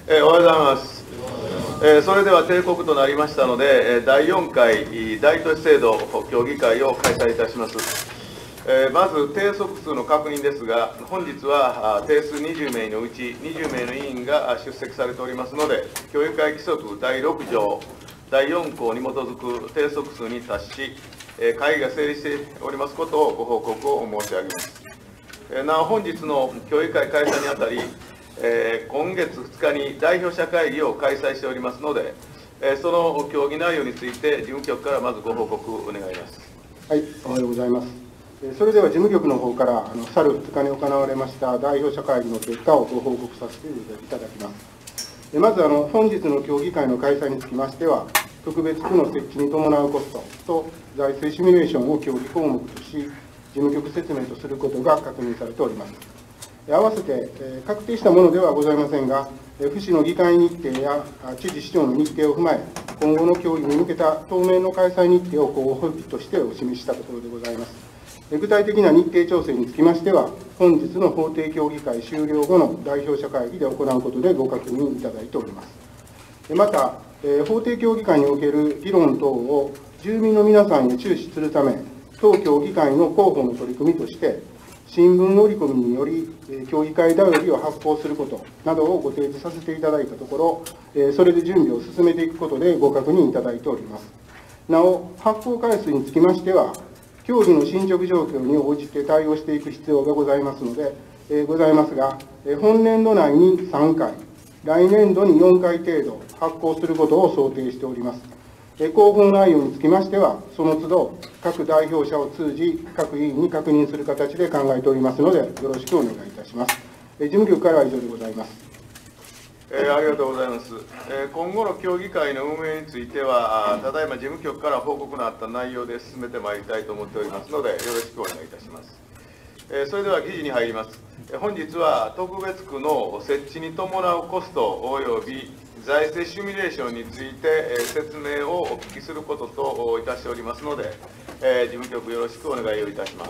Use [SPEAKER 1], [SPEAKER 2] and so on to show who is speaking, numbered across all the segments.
[SPEAKER 1] おはようございます。それでは定刻となりましたので、第4回大都市制度協議会を開催いたします。まず定則数の確認ですが、本日は定数20名のうち20名の委員が出席されておりますので、協議会規則第6条第4項に基づく定則数に達し、会議が成立しておりますことをご報告を申し上げます。なお、本日の協議会開催にあたり、今月2日に代表者会議を開催しておりますので、その協議内容について、事務局からまずご報告をお願いします。
[SPEAKER 2] はい、おはようございます。それでは事務局の方から去る2日に行われました代表者会議の結果をご報告させていただきます。まず本日の協議会の開催につきましては、特別区の設置に伴うコストと財政シミュレーションを協議項目とし、事務局説明とすることが確認されております。合わせて確定したものではございませんが、府市の議会日程や知事、市長の日程を踏まえ、今後の協議に向けた当面の開催日程を候補日としてお示ししたところでございます。具体的な日程調整につきましては、本日の法定協議会終了後の代表者会議で行うことでご確認いただいております。また、法定協議会における議論等を住民の皆さんに注視するため、当協議会の広報の取り組みとして、新聞折り込みにより、協議会便りを発行することなどをご提示させていただいたところ、それで準備を進めていくことでご確認いただいております。なお、発行回数につきましては、協議の進捗状況に応じて対応していく必要がございますので、ございますが、本年度内に3回、来年度に4回程度発行することを想定しております。広報内容につきましては、その都度、各代表者を通じ、各委員に確認する形で考えておりますので、よろしくお願いいたします。事務局からは以上でございます。
[SPEAKER 1] ありがとうございます。今後の協議会の運営については、ただいま事務局から報告のあった内容で進めてまいりたいと思っておりますので、よろしくお願いいたします。それでは議事に入ります。本日は特別区の設置に伴うコスト及び財政シミュレーションについて説明をお聞きすることといたしておりますので、事務局よろしくお願いをいたします。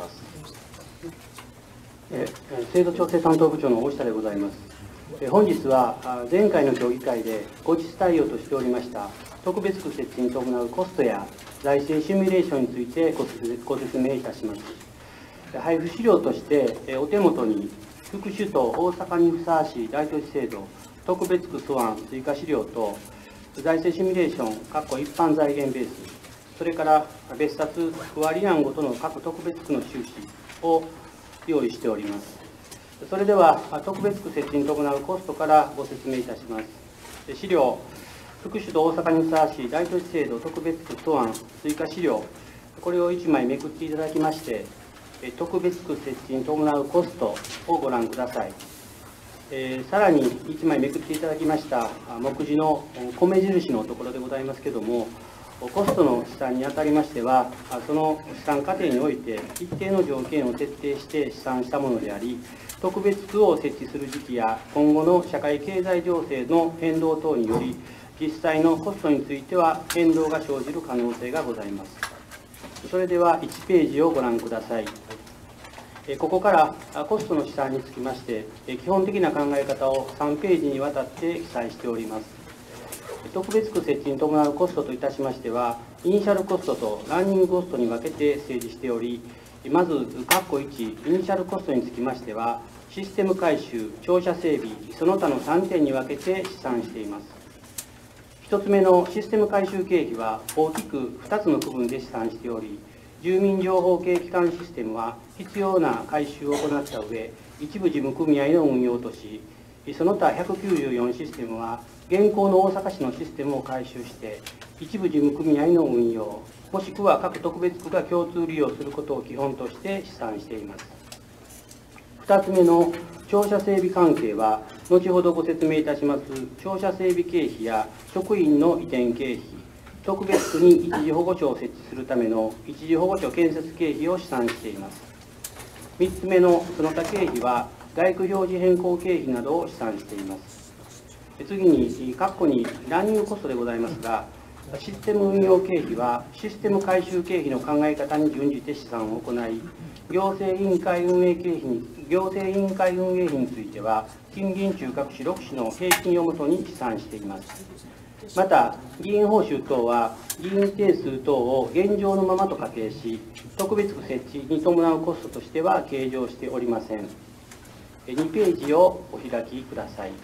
[SPEAKER 3] 制度調整担当部長の大下でございます。本日は前回の協議会で後日対応としておりました特別区設置に伴うコストや財政シミュレーションについてご説明いたします。配布資料としてお手元に副首都大阪にふさわしい大都市制度特別区素案追加資料と財政シミュレーション一般財源ベース、それから別冊区割り案ごとの各特別区の収支を用意しております。それでは特別区設置に伴うコストからご説明いたします。資料、副首都大阪にふさわしい大都市制度特別区素案追加資料、これを1枚めくっていただきまして、特別区設置に伴うコストをご覧ください。さらに1枚めくっていただきました目次の米印のところでございますけれども、コストの試算にあたりましては、その試算過程において一定の条件を設定して試算したものであり、特別区を設置する時期や今後の社会経済情勢の変動等により、実際のコストについては変動が生じる可能性がございます。それでは1ページをご覧ください。ここからコストの試算につきまして、基本的な考え方を3ページにわたって記載しております。特別区設置に伴うコストといたしましては、イニシャルコストとランニングコストに分けて整理しており、まず、1、イニシャルコストにつきましては、システム改修、庁舎整備、その他の3点に分けて試算しています。1つ目のシステム改修経費は大きく2つの区分で試算しており、住民情報系基幹システムは必要な改修を行った上、一部事務組合の運用とし、その他194システムは現行の大阪市のシステムを改修して、一部事務組合の運用、もしくは各特別区が共通利用することを基本として試算しています。2つ目の庁舎整備関係は、後ほどご説明いたします庁舎整備経費や職員の移転経費、特別区に一時保護所を設置するための一時保護所建設経費を試算しています。3つ目のその他経費は、外区表示変更経費などを試算しています。次に、括弧にランニングコストでございますが、システム運用経費はシステム改修経費の考え方に準じて試算を行い、 行政委員会運営費については、近隣中核市6市の平均をもとに試算しています。また、議員報酬等は、議員定数等を現状のままと仮定し、特別区設置に伴うコストとしては計上しておりません。2ページをお開きください。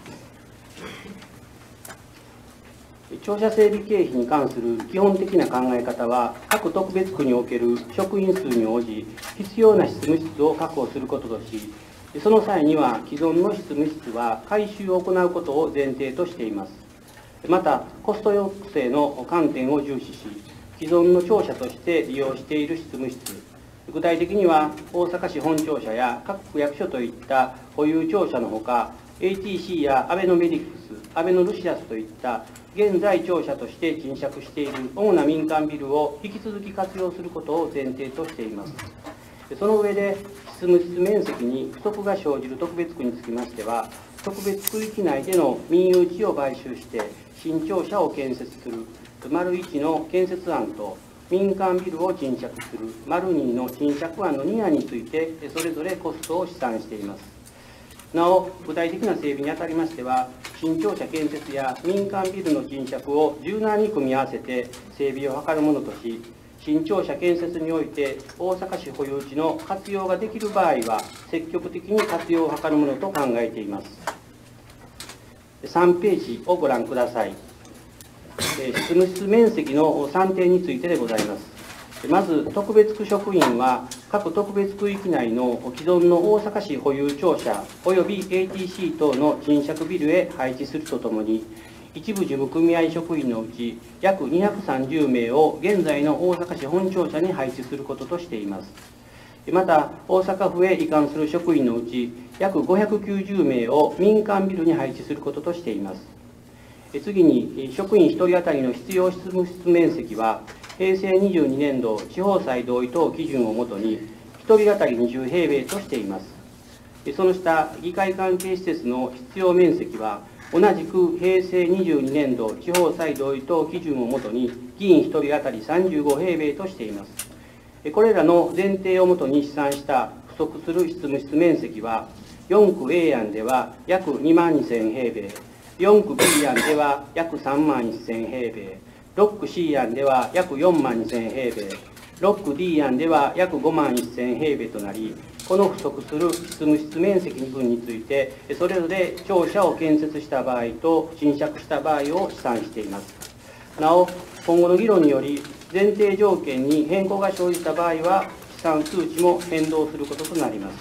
[SPEAKER 3] 庁舎整備経費に関する基本的な考え方は、各特別区における職員数に応じ、必要な執務室を確保することとし、その際には既存の執務室は改修を行うことを前提としています。また、コスト抑制の観点を重視し、既存の庁舎として利用している執務室、具体的には大阪市本庁舎や各区役所といった保有庁舎のほか、ATC やアベノメディクス、アベノルシアスといった現在庁舎として賃借している主な民間ビルを引き続き活用することを前提としています。その上で、執務室面積に不足が生じる特別区につきましては、特別区域内での民有地を買収して、新庁舎を建設する、丸1の建設案と、民間ビルを賃借する、丸2の賃借案の2案について、それぞれコストを試算しています。なお、具体的な整備にあたりましては、新庁舎建設や民間ビルの賃借を柔軟に組み合わせて整備を図るものとし、新庁舎建設において大阪市保有地の活用ができる場合は、積極的に活用を図るものと考えています。3ページをご覧ください。執務室面積の算定についてでございます。まず、特別区職員は、各特別区域内の既存の大阪市保有庁舎および ATC 等の賃借ビルへ配置するとともに、一部事務組合職員のうち約230名を現在の大阪市本庁舎に配置することとしています。また、大阪府へ移管する職員のうち約590名を民間ビルに配置することとしています。次に、職員1人当たりの必要執務室面積は、平成22年度地方債同意等基準をもとに、1人当たり20平米としています。その下、議会関係施設の必要面積は、同じく平成22年度地方債同意等基準をもとに、議員1人当たり35平米としています。これらの前提をもとに試算した不足する執務室面積は、4区 A 案では約2万2000平米、4区 B 案では約3万1000平米、6区 C 案では約4万2000平米、6区 D 案では約5万1000平米となり、この不足する執務室面積分について、それぞれ庁舎を建設した場合と賃借した場合を試算しています。なお、今後の議論により、前提条件に変更が生じた場合は、試算数値も変動することとなります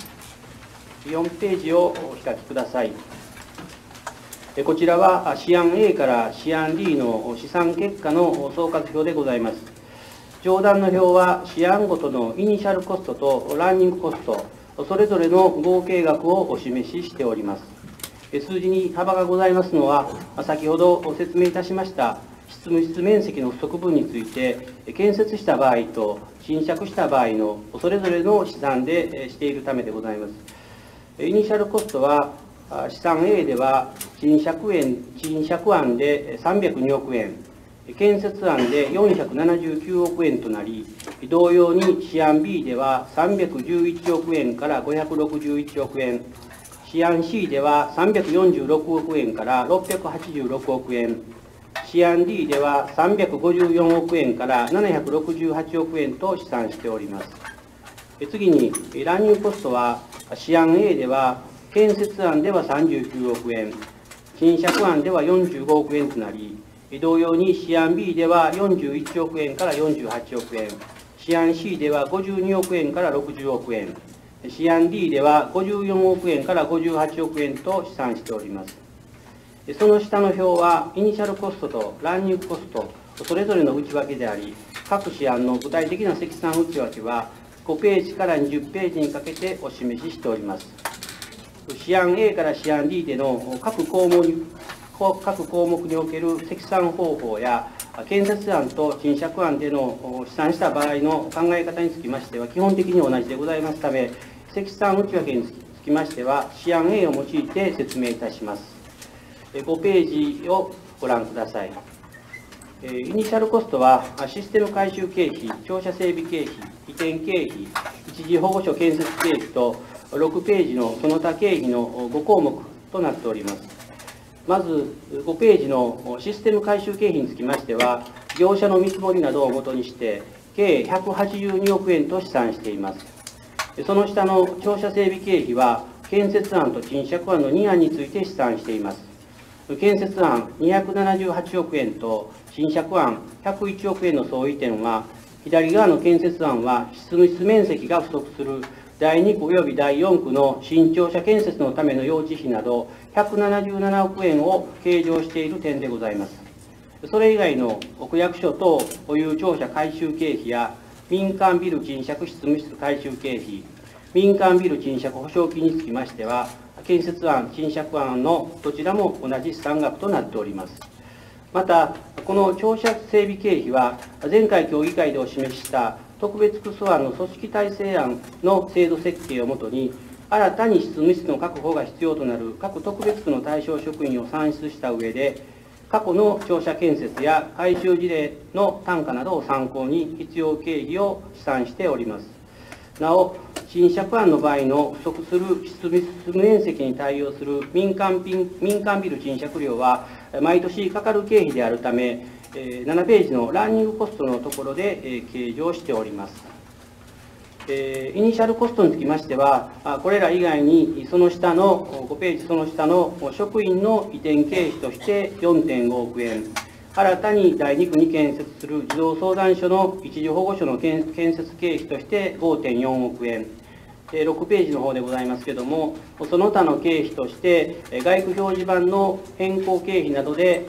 [SPEAKER 3] 。4ページをお開きください。こちらは試案 A から試案 D の試算結果の総括表でございます。上段の表は試案ごとのイニシャルコストとランニングコスト、それぞれの合計額をお示ししております。数字に幅がございますのは、先ほどご説明いたしました執務室面積の不足分について、建設した場合と賃借した場合のそれぞれの試算でしているためでございます。イニシャルコストは、試算 A では賃借案で302億円、建設案で479億円となり、同様に試案 B では311億円から561億円、試案 C では346億円から686億円、試案 D では354億円から768億円と試算しております。次に、ランニングコストは、試案 A では建設案では39億円、賃借案では45億円となり、同様に試案 B では41億円から48億円、試案 C では52億円から60億円、試案 D では54億円から58億円と試算しております。その下の表は、イニシャルコストとランニングコスト、それぞれの内訳であり、各試案の具体的な積算内訳は、5ページから20ページにかけてお示ししております。試案 A から試案 D での各項目における積算方法や、建設案と賃借案での試算した場合の考え方につきましては、基本的に同じでございますため、積算内訳につきましては、試案 A を用いて説明いたします。5ページをご覧ください。 イニシャルコストは、システム改修経費、庁舎整備経費、移転経費、一時保護所建設経費と、6ページのその他経費の5項目となっております。まず、5ページのシステム改修経費につきましては、業者の見積もりなどをもとにして、計182億円と試算しています。その下の庁舎整備経費は、建設案と賃借案の2案について試算しています。建設案278億円と賃借案101億円の相違点は、左側の建設案は執務室面積が不足する第2区及び第4区の新庁舎建設のための用地費など177億円を計上している点でございます。それ以外の区役所等保有庁舎改修経費や民間ビル賃借執務室改修経費、民間ビル賃借保証金につきましては、建設案、賃借案のどちらも同じ試算額となっております。また、この庁舎整備経費は、前回協議会でお示しした特別区素案の組織体制案の制度設計をもとに、新たに執務室の確保が必要となる各特別区の対象職員を算出した上で、過去の庁舎建設や改修事例の単価などを参考に必要経費を試算しております。なお、賃借案の場合の不足する執務室面積に対応する民間ビル賃借料は、毎年かかる経費であるため、7ページのランニングコストのところで計上しております。イニシャルコストにつきましては、これら以外にその下の5ページその下の職員の移転経費として 4.5 億円、新たに第2区に建設する児童相談所の一時保護所の建設経費として 5.4 億円、6ページの方でございますけれども、その他の経費として、外区表示板の変更経費などで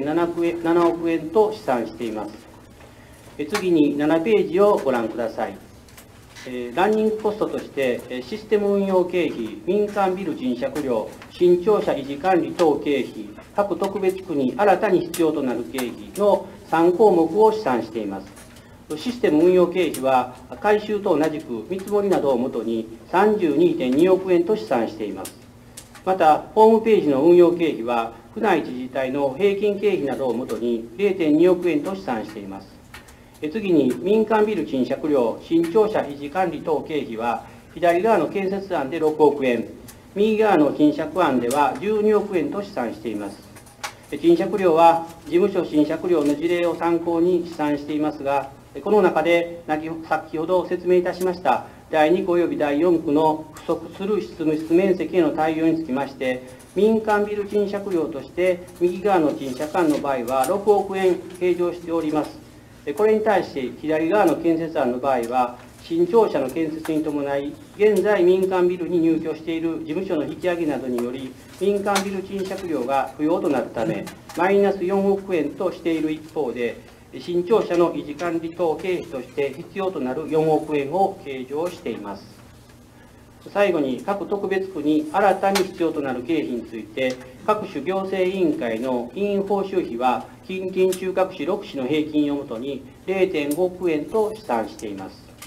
[SPEAKER 3] 8.7 億円と試算しています。次に7ページをご覧ください。ランニングコストとして、システム運用経費、民間ビル賃借料、新庁舎維持管理等経費、各特別区に新たに必要となる経費の3項目を試算しています。システム運用経費は、改修と同じく見積もりなどをもとに 32.2 億円と試算しています。また、ホームページの運用経費は、区内自治体の平均経費などをもとに 0.2 億円と試算しています。次に、民間ビル賃借料、新庁舎維持管理等経費は、左側の建設案で6億円、右側の賃借案では12億円と試算しています。賃借料は、事務所賃借料の事例を参考に試算していますが、この中で先ほど説明いたしました第2区及び第4区の不足する執務室面積への対応につきまして、民間ビル賃借料として右側の賃借案の場合は6億円計上しております。これに対して左側の建設案の場合は、新庁舎の建設に伴い、現在民間ビルに入居している事務所の引き上げなどにより、民間ビル賃借料が不要となるため、マイナス4億円としている一方で、新庁舎の維持管理等経費として必要となる4億円を計上しています。最後に、各特別区に新たに必要となる経費について、各種行政委員会の委員報酬費は、近々中核市6市の平均をもとに 0.5 億円と試算しています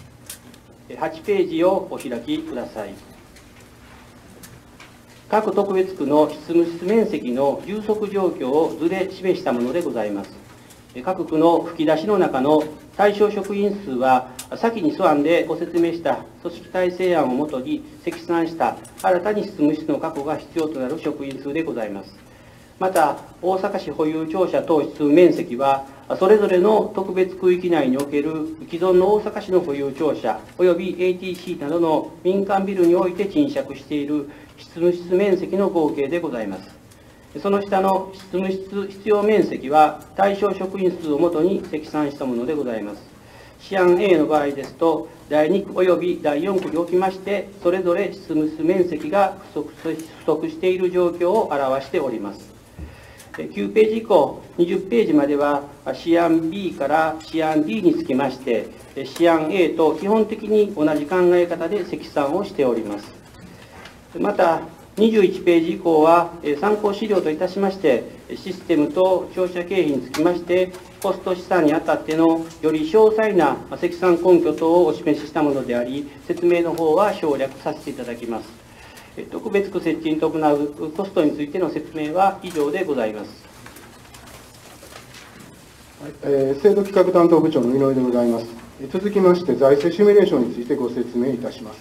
[SPEAKER 3] 。8ページをお開きください。各特別区の執務室面積の充足状況を図で示したものでございます。各区の吹き出しの中の対象職員数は、先に素案でご説明した組織体制案をもとに積算した新たに執務室の確保が必要となる職員数でございます。また、大阪市保有庁舎等執務面積は、それぞれの特別区域内における既存の大阪市の保有庁舎および ATC などの民間ビルにおいて賃借している執務室面積の合計でございます。その下の執務室必要面積は対象職員数をもとに積算したものでございます。試案 A の場合ですと、第2区及び第4区におきまして、それぞれ執務室面積が不足している状況を表しております。9ページ以降、20ページまでは、試案 B から試案 D につきまして、試案 A と基本的に同じ考え方で積算をしております。また、21ページ以降は、参考資料といたしまして、システムと庁舎経費につきまして、コスト試算にあたってのより詳細な積算根拠等をお示ししたものであり、説明の方は省略させていただきます。特別区設置に伴うコストについての説明は以上でございます。
[SPEAKER 2] 制度企画担当部長の井上でございます。続きまして、財政シミュレーションについてご説明いたします。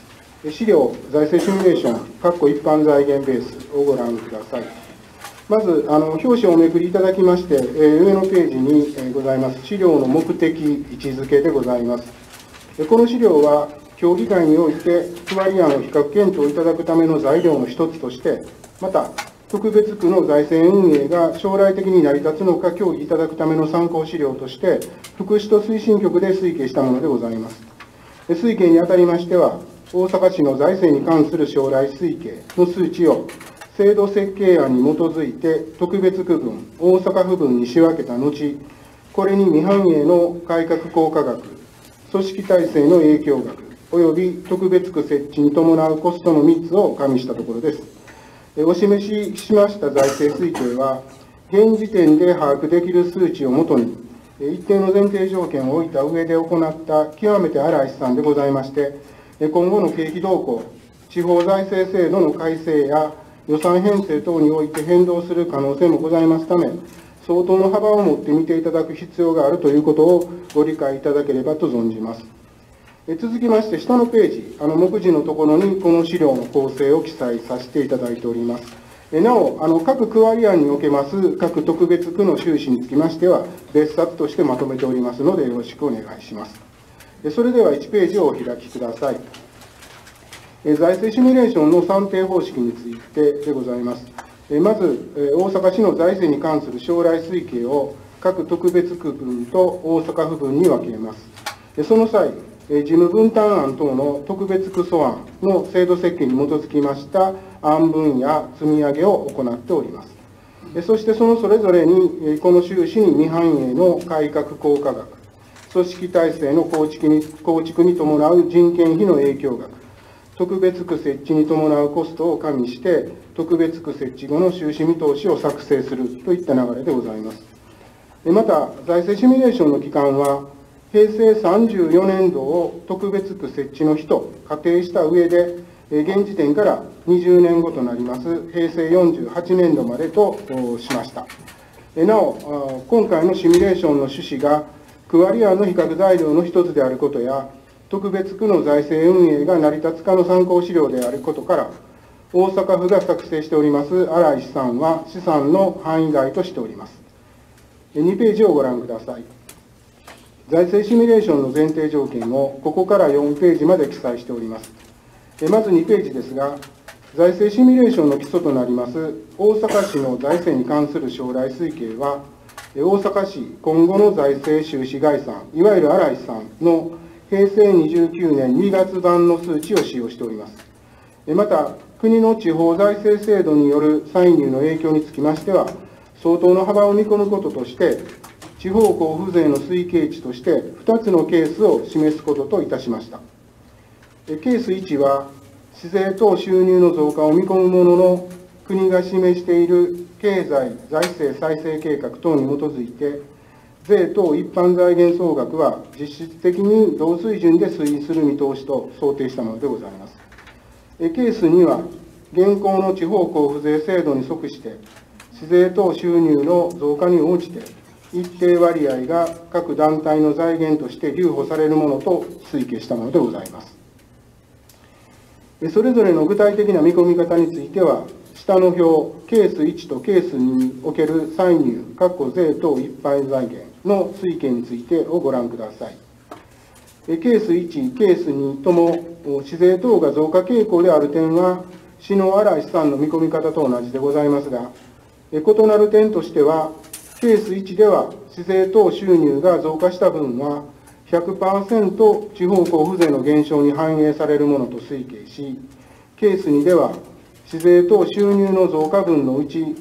[SPEAKER 2] 資料、財政シミュレーション、一般財源ベースをご覧ください。まず、表紙をおめくりいただきまして、上のページにございます、資料の目的、位置づけでございます。この資料は、協議会において、区割り案を比較検討いただくための材料の一つとして、また、特別区の財政運営が将来的に成り立つのか協議いただくための参考資料として、福祉と推進局で推計したものでございます。推計にあたりましては、大阪市の財政に関する将来推計の数値を、制度設計案に基づいて特別区分、大阪府分に仕分けた後、これに未反映の改革効果額、組織体制の影響額、および特別区設置に伴うコストの3つを加味したところです。お示ししました財政推計は、現時点で把握できる数値をもとに、一定の前提条件を置いた上で行った極めて粗い試算でございまして、今後の景気動向、地方財政制度の改正や予算編成等において変動する可能性もございますため、相当の幅を持って見ていただく必要があるということをご理解いただければと存じます。続きまして、下のページ、目次のところにこの資料の構成を記載させていただいております。なお、各区割り案におけます各特別区の収支につきましては、別冊としてまとめておりますので、よろしくお願いします。それでは1ページをお開きください。財政シミュレーションの算定方式についてでございます。まず、大阪市の財政に関する将来推計を各特別区分と大阪府分に分けます。その際、事務分担案等の特別区素案の制度設計に基づきました案分や積み上げを行っております。そしてそのそれぞれに、この収支に未反映の改革効果額、組織体制の構築に伴う人件費の影響額、特別区設置に伴うコストを加味して、特別区設置後の収支見通しを作成するといった流れでございます。また、財政シミュレーションの期間は、平成34年度を特別区設置の日と仮定した上で、現時点から20年後となります平成48年度までとしました。なお、今回のシミュレーションの趣旨が、区割り案の比較材料の一つであることや、特別区の財政運営が成り立つかの参考資料であることから、大阪府が作成しております粗い試算は試算の範囲外としております。2ページをご覧ください。財政シミュレーションの前提条件をここから4ページまで記載しております。まず2ページですが、財政シミュレーションの基礎となります大阪市の財政に関する将来推計は、大阪市今後の財政収支概算、いわゆる粗い試算の平成29年2月版の数値を使用しております。また、国の地方財政制度による歳入の影響につきましては、相当の幅を見込むこととして、地方交付税の推計値として2つのケースを示すことといたしました。ケース1は、市税等収入の増加を見込むものの、国が示している経済・財政再生計画等に基づいて、税等一般財源総額は実質的に同水準で推移する見通しと想定したものでございます。ケース2は、現行の地方交付税制度に即して、市税等収入の増加に応じて、一定割合が各団体の財源として留保されるものと推計したものでございます。それぞれの具体的な見込み方については、下の表、ケース1とケース2における歳入、税等一般財源の推計についてをご覧ください。ケース1、ケース2とも、市税等が増加傾向である点は、市の粗い試算の見込み方と同じでございますが、異なる点としては、ケース1では、市税等収入が増加した分は、100% 地方交付税の減少に反映されるものと推計し、ケース2では、市税等収入の増加分のうち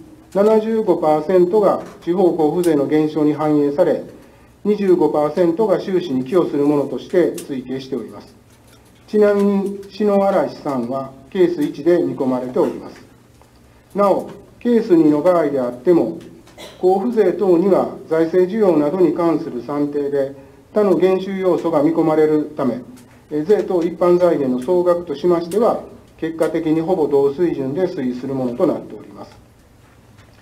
[SPEAKER 2] 75% が地方交付税の減少に反映され、25% が収支に寄与するものとして推計しております。ちなみに、市の粗い試算はケース1で見込まれております。なお、ケース2の場合であっても、交付税等には財政需要などに関する算定で他の減収要素が見込まれるため、税等一般財源の総額としましては、結果的にほぼ同水準で推移するものとなっております。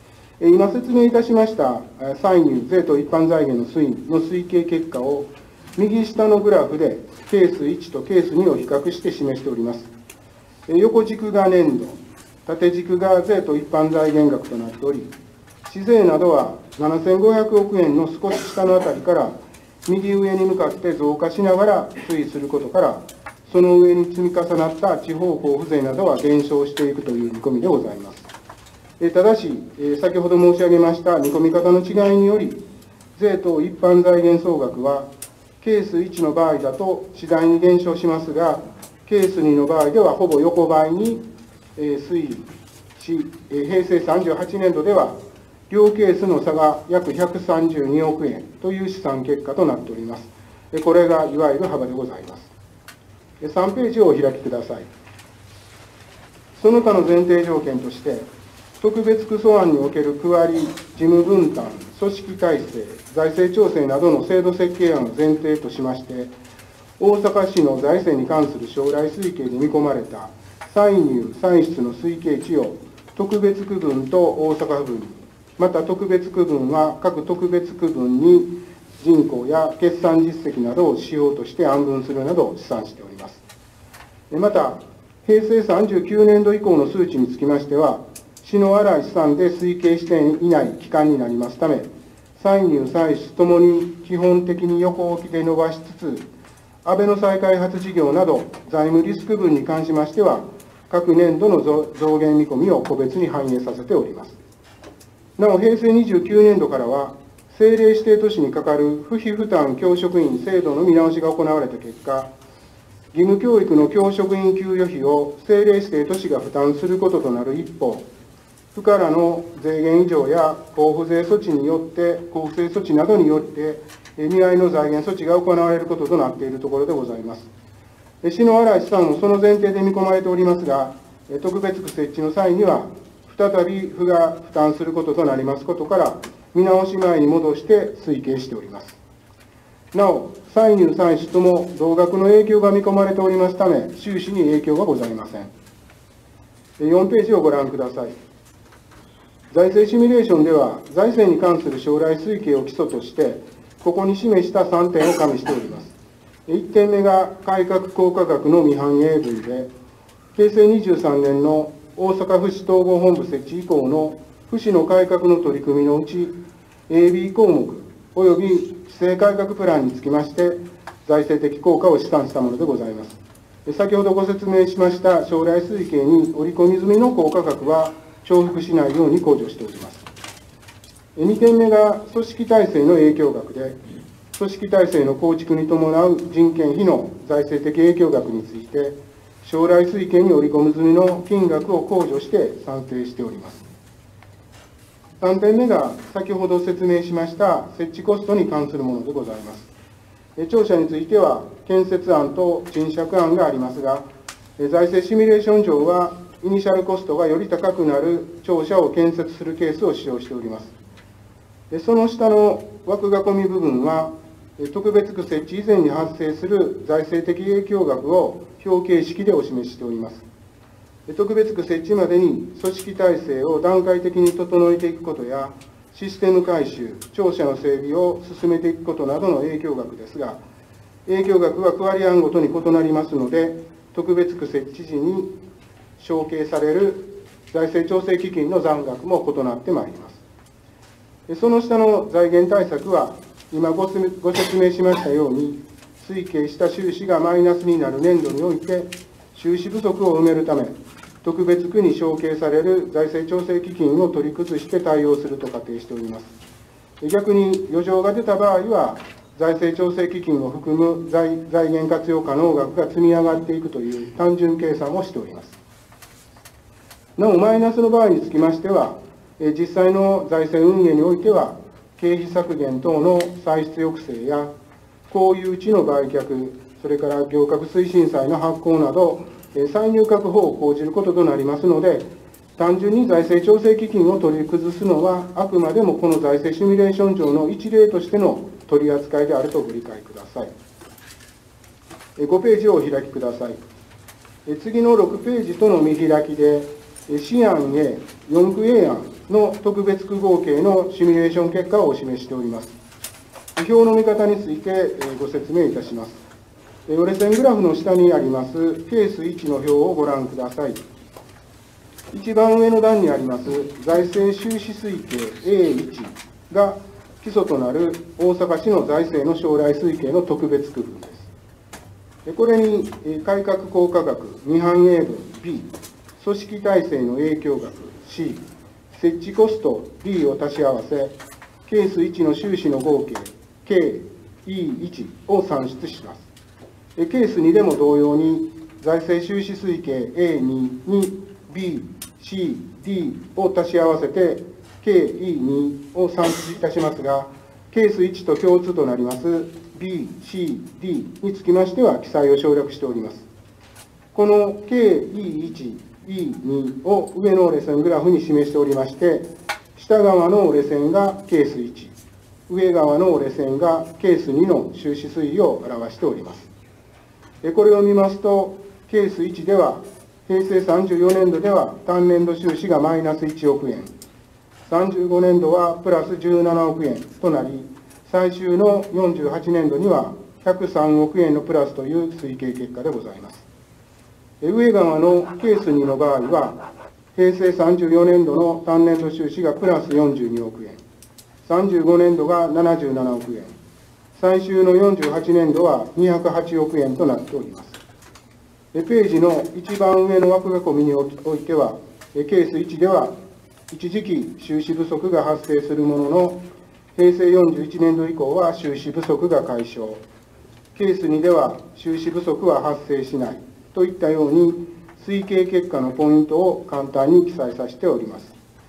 [SPEAKER 2] 今説明いたしました歳入、税と一般財源の推計結果を右下のグラフでケース1とケース2を比較して示しております。横軸が年度、縦軸が税と一般財源額となっており、市税などは7500億円の少し下のあたりから右上に向かって増加しながら推移することから、その上に積み重なった地方交付税などは減少していくという見込みでございます。ただし、先ほど申し上げました見込み方の違いにより、税と一般財源総額は、ケース1の場合だと次第に減少しますが、ケース2の場合ではほぼ横ばいに推移し、平成38年度では、両ケースの差が約132億円という試算結果となっております。これがいわゆる幅でございます。3ページをお開きください。その他の前提条件として、特別区訴案における区割り、事務分担、組織体制、財政調整などの制度設計案を前提としまして、大阪市の財政に関する将来推計で見込まれた歳入・歳出の推計値を特別区分と大阪府分に、また特別区分は各特別区分に人口や決算実績などを指標として案分するなど試算しております。また、平成39年度以降の数値につきましては、市の粗い試算で推計していない期間になりますため、歳入・歳出ともに基本的に横置きで伸ばしつつ、安倍の再開発事業など財務リスク分に関しましては、各年度の増減見込みを個別に反映させております。なお、平成29年度からは、政令指定都市にかかる不費負担教職員制度の見直しが行われた結果、義務教育の教職員給与費を政令指定都市が負担することとなる一方、府からの税源以上や交付税措置によって、交付税措置などによって、未来の財源措置が行われることとなっているところでございます。市の粗い試算もその前提で見込まれておりますが、特別区設置の際には、再び府が負担することとなりますことから、見直し前に戻して推計しております。なお、歳入・歳出とも同額の影響が見込まれておりますため、収支に影響はございません。4ページをご覧ください。財政シミュレーションでは、財政に関する将来推計を基礎として、ここに示した3点を加味しております。1点目が改革効果額の未反映分で、平成23年の大阪府市統合本部設置以降の府市の改革の取り組みのうち、AB 項目および市政改革プランにつきまして、財政的効果を試算したものでございます。先ほどご説明しました将来推計に織り込み済みの効果額は重複しないように控除しております。2点目が組織体制の影響額で、組織体制の構築に伴う人件費の財政的影響額について、将来推計に織り込む済みの金額を控除して算定しております。3点目が先ほど説明しました設置コストに関するものでございます。庁舎については建設案と賃借案がありますが、財政シミュレーション上はイニシャルコストがより高くなる庁舎を建設するケースを使用しております。その下の枠囲み部分は、特別区設置以前に発生する財政的影響額を表形式でお示ししております。特別区設置までに組織体制を段階的に整えていくことや、システム改修、庁舎の整備を進めていくことなどの影響額ですが、影響額は区割り案ごとに異なりますので、特別区設置時に承継される財政調整基金の残額も異なってまいります。その下の財源対策は、今ご説明しましたように、推計した収支がマイナスになる年度において、収支不足を埋めるため、特別区に承継される財政調整基金を取り崩して対応すると仮定しております。逆に余剰が出た場合は、財政調整基金を含む財源活用可能額が積み上がっていくという単純計算をしております。なお、マイナスの場合につきましては、実際の財政運営においては、経費削減等の歳出抑制や、公有地の売却、それから行革推進債の発行など、歳入確保を講じることとなりますので、単純に財政調整基金を取り崩すのは、あくまでもこの財政シミュレーション上の一例としての取り扱いであるとご理解ください。5ページをお開きください。次の6ページとの見開きで、 試案 A、4区 A 案の特別区合計のシミュレーション結果をお示しております。表の見方についてご説明いたします。折れ線グラフの下にありますケース1の表をご覧ください。一番上の段にあります財政収支推計 A1 が基礎となる大阪市の財政の将来推計の特別区分です。これに改革効果額未反映分 B、組織体制の影響額 C、設置コスト D を足し合わせ、ケース1の収支の合計 K、E1 を算出します。ケース2でも同様に、財政収支推計 A2 に B、C、D を足し合わせて、K、E2 を算出いたしますが、ケース1と共通となります B、C、D につきましては記載を省略しております。この K、E1、E2 を上の折れ線グラフに示しておりまして、下側の折れ線がケース1、上側の折れ線がケース2の収支推移を表しております。これを見ますと、ケース1では、平成34年度では単年度収支がマイナス1億円、35年度はプラス17億円となり、最終の48年度には103億円のプラスという推計結果でございます。上側のケース2の場合は、平成34年度の単年度収支がプラス42億円、35年度が77億円、最終の48年度は208億円となっております。ページの一番上の枠囲みにおいては、ケース1では、一時期収支不足が発生するものの、平成41年度以降は収支不足が解消、ケース2では収支不足は発生しないといったように、推計結果のポイントを簡単に記載させております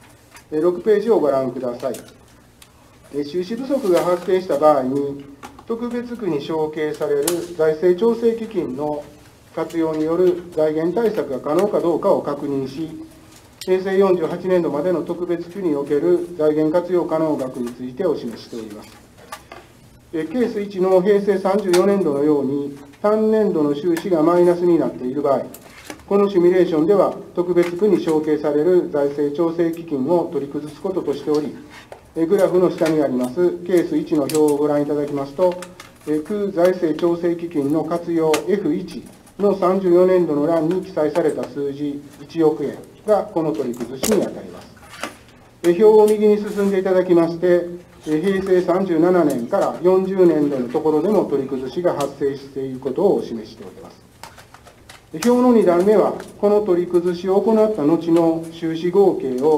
[SPEAKER 2] 。6ページをご覧ください。収支不足が発生した場合に、特別区に承継される財政調整基金の活用による財源対策が可能かどうかを確認し、平成48年度までの特別区における財源活用可能額についてお示ししております。ケース1の平成34年度のように、単年度の収支がマイナスになっている場合、このシミュレーションでは、特別区に承継される財政調整基金を取り崩すこととしており、グラフの下にありますケース1の表をご覧いただきますと、区財政調整基金の活用 F1 の34年度の欄に記載された数字1億円がこの取り崩しにあたります。表を右に進んでいただきまして、平成37年から40年度のところでも取り崩しが発生していることを示しております。表の2段目は、この取り崩しを行った後の収支合計を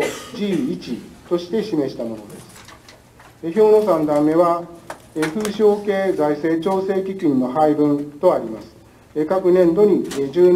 [SPEAKER 2] G1 として示したものです。表の3段目は、風承系財政調整基金の配分とあります。各年度に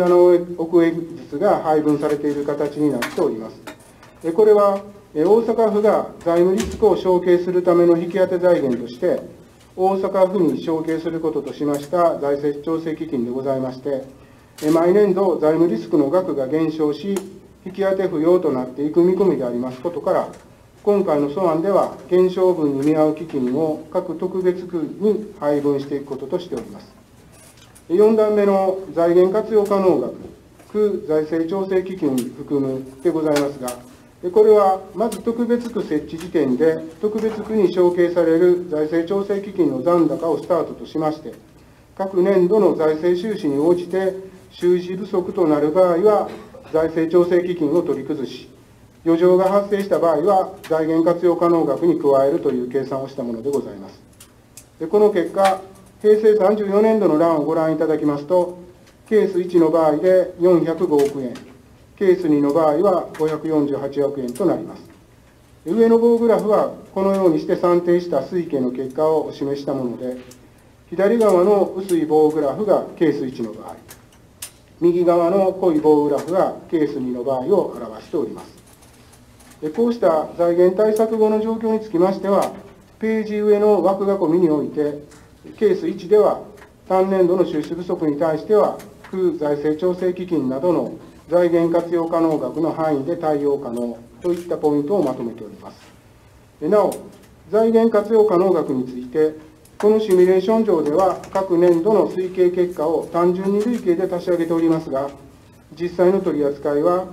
[SPEAKER 2] 17億円ずつが配分されている形になっております。これは、大阪府が財務リスクを承継するための引き当て財源として、大阪府に承継することとしました財政調整基金でございまして、毎年度財務リスクの額が減少し、引き当て不要となっていく見込みでありますことから、今回の素案では、減少分に見合う基金を各特別区に配分していくこととしております。4段目の財源活用可能額、区財政調整基金含むでございますが、これはまず特別区設置時点で、特別区に承継される財政調整基金の残高をスタートとしまして、各年度の財政収支に応じて、収支不足となる場合は、財政調整基金を取り崩し、余剰が発生した場合は、財源活用可能額に加えるという計算をしたものでございます。この結果、平成34年度の欄をご覧いただきますと、ケース1の場合で405億円、ケース2の場合は548億円となります。上の棒グラフは、このようにして算定した推計の結果を示したもので、左側の薄い棒グラフがケース1の場合、右側の濃い棒グラフがケース2の場合を表しております。こうした財源対策後の状況につきましては、ページ上の枠囲みにおいて、ケース1では単年度の収支不足に対しては、区財政調整基金などの財源活用可能額の範囲で対応可能といったポイントをまとめております。なお、財源活用可能額について、このシミュレーション上では、各年度の推計結果を単純に累計で足し上げておりますが、実際の取り扱いは、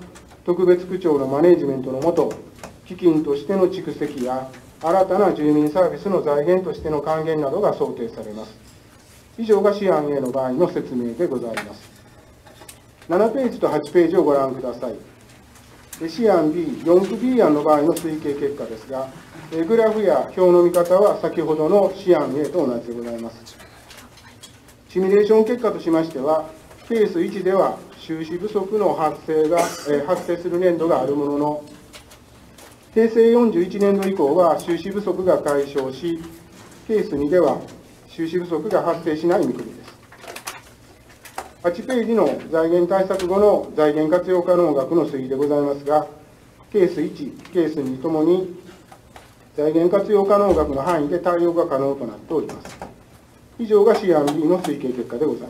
[SPEAKER 2] 特別区長のマネジメントの下、基金としての蓄積や新たな住民サービスの財源としての還元などが想定されます。以上が試案 A の場合の説明でございます。7ページと8ページをご覧ください。試案 B、4区 B 案の場合の推計結果ですが、グラフや表の見方は先ほどの試案 A と同じでございます。シミュレーション結果としましては、ケース1では収支不足の発生する年度があるものの、平成41年度以降は収支不足が解消し、ケース2では収支不足が発生しない見込みです。8ページの財源対策後の財源活用可能額の推移でございますが、ケース1、ケース2ともに財源活用可能額の範囲で対応が可能となっております。以上が試案 B の推計結果でございます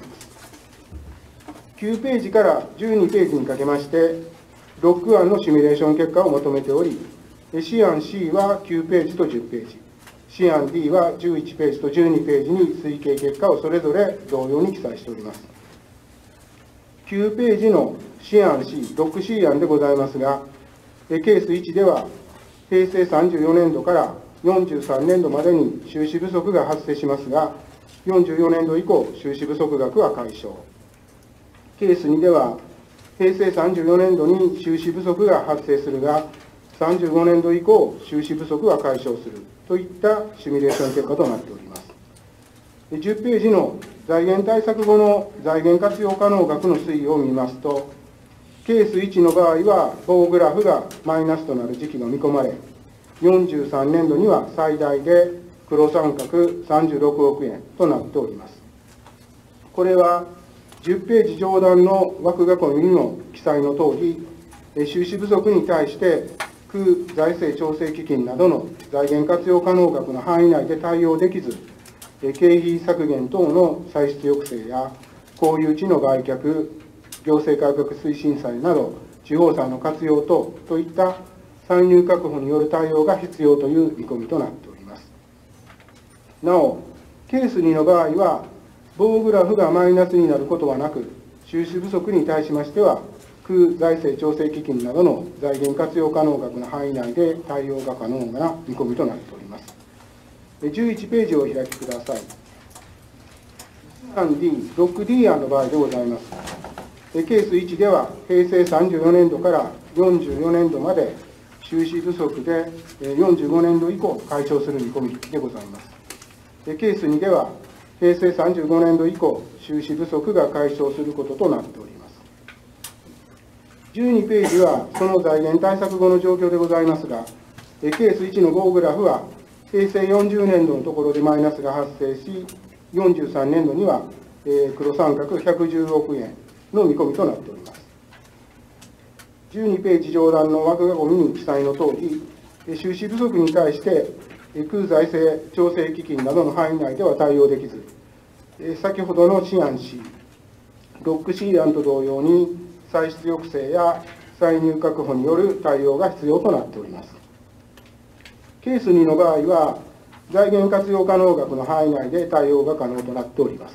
[SPEAKER 2] 。9ページから12ページにかけまして、6案のシミュレーション結果をまとめており、試案 C は9ページと10ページ、試案 D は11ページと12ページに推計結果をそれぞれ同様に記載しております。9ページの試案 C、6C 案でございますが、ケース1では、平成34年度から43年度までに収支不足が発生しますが、44年度以降、収支不足額は解消。ケース2では、平成34年度に収支不足が発生するが、35年度以降、収支不足は解消するといったシミュレーション結果となっております。10ページの財源対策後の財源活用可能額の推移を見ますと、ケース1の場合は、棒グラフがマイナスとなる時期が見込まれ、43年度には最大で黒三角36億円となっております。これは10ページ上段の枠囲みにの記載のとおり、収支不足に対して区財政調整基金などの財源活用可能額の範囲内で対応できず、経費削減等の歳出抑制や公有地の売却、行政改革推進債など地方債の活用等といった歳入確保による対応が必要という見込みとなっております。なお、ケース2の場合は、棒グラフがマイナスになることはなく、収支不足に対しましては、区財政調整基金などの財源活用可能額の範囲内で対応が可能な見込みとなっております。11ページをお開きください。6D 案の場合でございます。ケース1では、平成34年度から44年度まで収支不足で45年度以降解消する見込みでございます。ケース2では、平成35年度以降、収支不足が解消することとなっております。12ページは、その財源対策後の状況でございますが、ケース1の棒グラフは、平成40年度のところでマイナスが発生し、43年度には黒三角110億円の見込みとなっております。12ページ上段の枠囲みに記載のとおり、収支不足に対して区財政調整基金などの範囲内では対応できず、先ほどの試案 C、6C 案と同様に歳出抑制や歳入確保による対応が必要となっております。ケース2の場合は、財源活用可能額の範囲内で対応が可能となっております。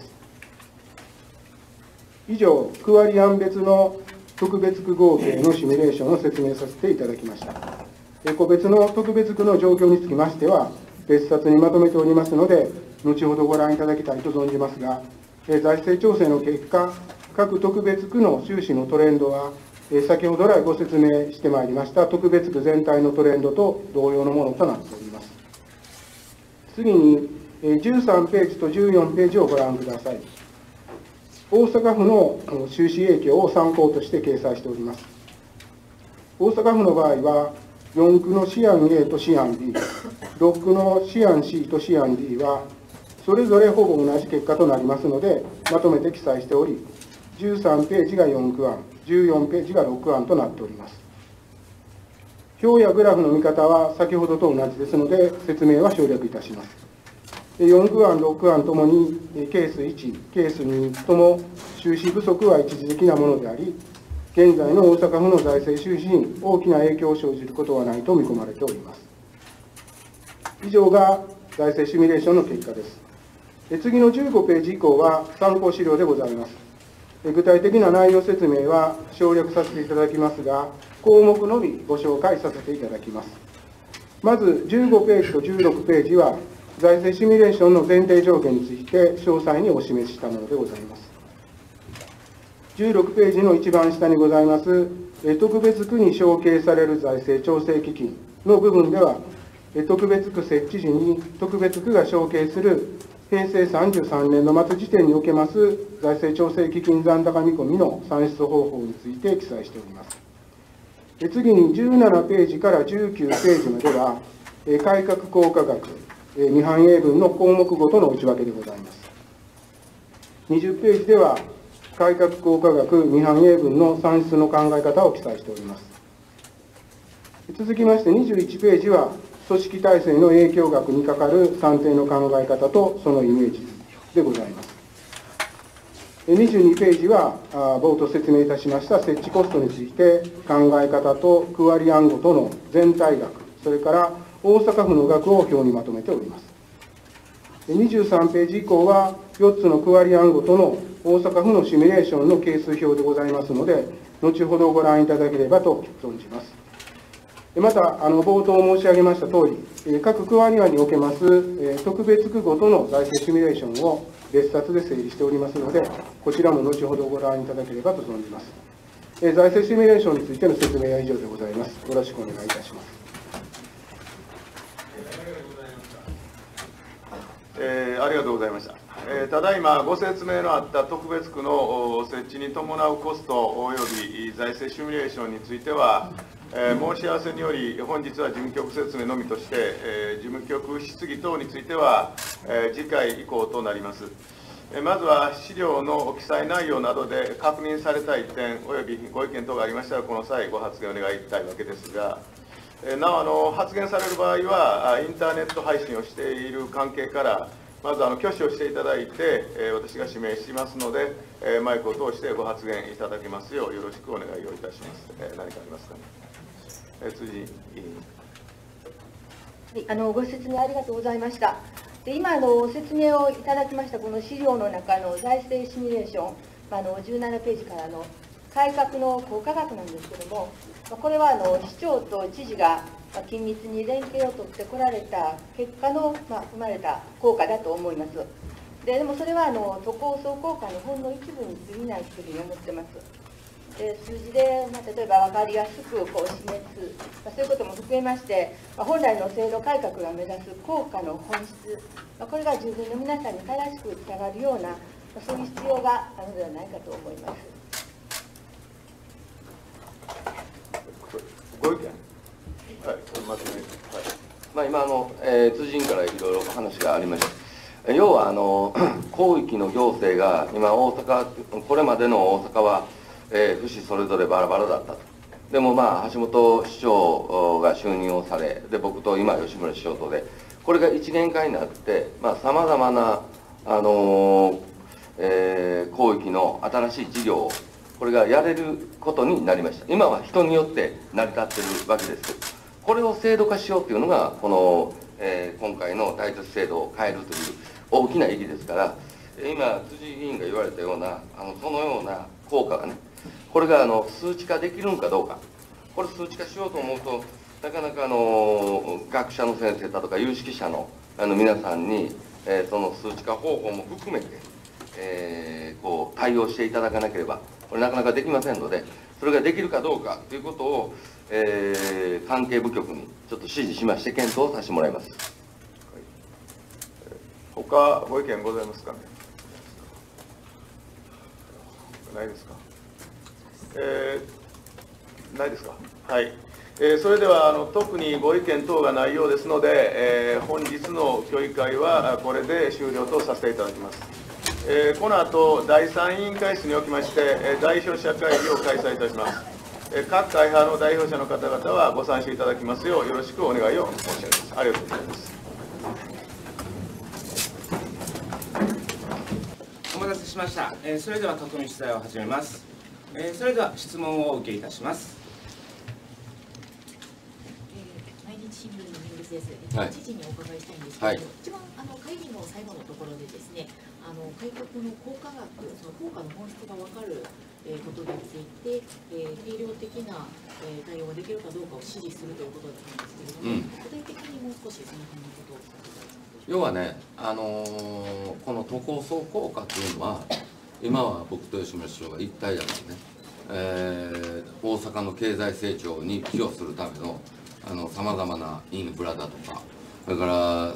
[SPEAKER 2] 以上、区割り案別の特別区合計のシミュレーションを説明させていただきました。個別の特別区の状況につきましては、別冊にまとめておりますので、後ほどご覧いただきたいと存じますが、財政調整の結果、各特別区の収支のトレンドは、先ほど来ご説明してまいりました特別区全体のトレンドと同様のものとなっております。次に、13ページと14ページをご覧ください。大阪府の収支影響を参考として掲載しております。大阪府の場合は、4区の試案 A と試案 B、6区の試案 C と試案 D は、それぞれほぼ同じ結果となりますので、まとめて記載しており、13ページが4区案、14ページが6案となっております。表やグラフの見方は先ほどと同じですので、説明は省略いたします。4区案、6案ともに、ケース1、ケース2とも収支不足は一時的なものであり、現在の大阪府の財政収支に大きな影響を生じることはないと見込まれております。以上が財政シミュレーションの結果です。次の15ページ以降は参考資料でございます。 具体的な内容説明は省略させていただきますが、項目のみご紹介させていただきます。まず15ページと16ページは、財政シミュレーションの前提条件について詳細にお示ししたものでございます。16ページの一番下にございます、特別区に承継される財政調整基金の部分では、特別区設置時に特別区が承継する平成33年の末時点におけます財政調整基金残高見込みの算出方法について記載しております。次に17ページから19ページまでは、改革効果額、未反映分の項目ごとの内訳でございます。20ページでは、改革効果額未反映分の算出の考え方を記載しております。続きまして21ページは、組織体制の影響額にかかる算定の考え方とそのイメージでございます。22ページは、冒頭説明いたしました設置コストについて考え方と区割り案ごとの全体額、それから大阪府の額を表にまとめております。23ページ以降は、4つの区割り案ごとの大阪府のシミュレーションの係数表でございますので、後ほどご覧いただければと存じます。また、冒頭申し上げましたとおり、各区割り案におけます、特別区ごとの財政シミュレーションを別冊で整理しておりますので、こちらも後ほどご覧いただければと存じます。財政シミュレーションについての説明は以上でございます。よろしくお願いいたします。
[SPEAKER 1] ありがとうございました。ただいまご説明のあった特別区の設置に伴うコストおよび財政シミュレーションについては、申し合わせにより本日は事務局説明のみとして、事務局質疑等については、次回以降となります。まずは資料の記載内容などで確認されたい点およびご意見等がありましたら、この際ご発言を願いたいわけですが、なお発言される場合はインターネット配信をしている関係から、まず挙手をしていただいて、私が指名しますので、マイクを通してご発言いただけますようよろしくお願いをいたします。何かありますかね。辻委員。
[SPEAKER 4] ご説明ありがとうございました。で今説明をいただきましたこの資料の中の財政シミュレーション、17ページからの改革の効果額なんですけれども、これは市長と知事が緊密に連携を取ってこられた結果の、生まれた効果だと思います。でもそれは都構想効果のほんの一部に過ぎないというふうに思ってます。数字で、例えば分かりやすく示す、そういうことも含めまして、本来の制度改革が目指す効果の本質、これが住民の皆さんに正しく伝わるような、そういう必要があるのではないかと思います。
[SPEAKER 1] ご意見。はい、まとめ。
[SPEAKER 5] 今辻委員からいろいろ話がありました。要は広域の行政が今大阪、これまでの大阪は府市それぞれバラバラだったと。でも橋本市長が就任をされ、で僕と今吉村市長とで、これが一元化になってさまざまな広域の新しい事業をこれがやれることになりました。今は人によって成り立ってるわけですけど、これを制度化しようというのがこの、今回の大都市制度を変えるという大きな意義ですから、今辻議員が言われたようなそのような効果がね、これが数値化できるのかどうか、これ数値化しようと思うとなかなか学者の先生だとか有識者の皆さんに、その数値化方法も含めて、対応していただかなければこれなかなかできませんので、それができるかどうかということを、関係部局にちょっと指示しまして検討させてもらいます。
[SPEAKER 1] 他ご意見ございますかね。ないですか。ないですか。はい。それでは特にご意見等がないようですので、本日の協議会はこれで終了とさせていただきます。この後第3委員会室におきまして代表者会議を開催いたします。各会派の代表者の方々はご参集いただきますようよろしくお願いを申し上げます。ありがとうございます。
[SPEAKER 6] お待たせしました。それでは囲み取材を始めます。それでは質問をお受けいたします。
[SPEAKER 7] 毎日新聞のニュースです。知事にお伺いしたいんですけれども、一番会議の最後のところでですね、 改革の効果額、その効果の本質が分かることについて、定量的な対応ができるかどうかを指示するということだったんですけれども、具体的にもう少しその辺のことをお伝えください。
[SPEAKER 5] 要はね、この都構想効果というのは、今は僕と吉村市長が一体だからね、大阪の経済成長に寄与するためのさまざまなインフラだとか、それから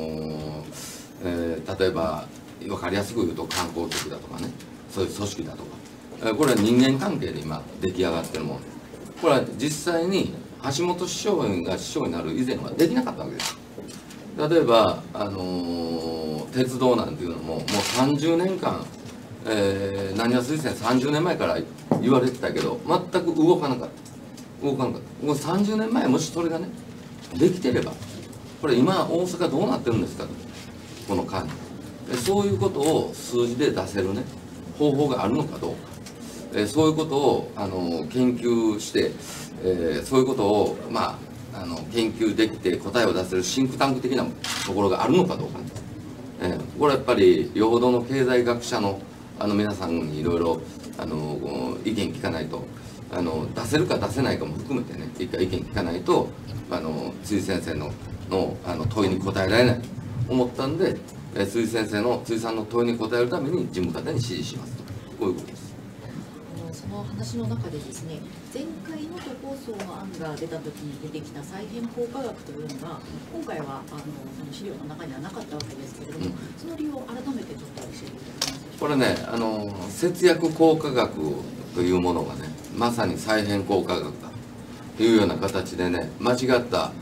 [SPEAKER 5] 例えば分かりやすく言うと観光局だとかね、そういう組織だとか、これは人間関係で今出来上がってるもの。これは実際に橋本市長が市長になる以前はできなかったわけです。例えば鉄道なんていうのももう30年間、何は推薦30年前から言われてたけど全く動かなかったもう30年前もしそれがねできてれば、これ今大阪どうなってるんですかと、この間そういうことを数字で出せるね方法があるのかどうか、そういうことを研究して、そういうことを研究できて答えを出せるシンクタンク的なところがあるのかどうか、これはやっぱりよほどの経済学者の皆さんにいろいろ意見聞かないと、出せるか出せないかも含めてね、一回意見聞かないと辻先生の問いに答えられないと思ったんで、辻さんの問いに答えるために事務方に指示しますと、こういうことです。
[SPEAKER 7] その話の中でですね、前回の都構想の案が出た時に出てきた再編効果額というのが今回はその資料の中にはなかったわけですけれども、その理由を改めてちょっと教えていただけますか。
[SPEAKER 5] これね、節約効果額というものがね、まさに再編効果額だというような形でね、間違った